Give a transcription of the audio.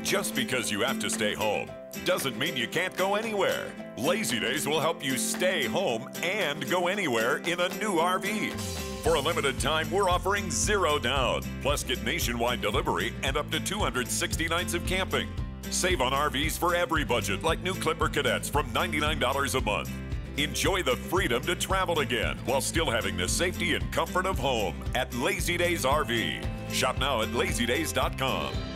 Just because you have to stay home doesn't mean you can't go anywhere. Lazydays will help you stay home and go anywhere in a new RV. For a limited time, we're offering 0 down, plus get nationwide delivery and up to 260 nights of camping. Save on RVs for every budget, like new Clipper Cadets from $99 a month. Enjoy the freedom to travel again while still having the safety and comfort of home at Lazydays RV. Shop now at lazydays.com.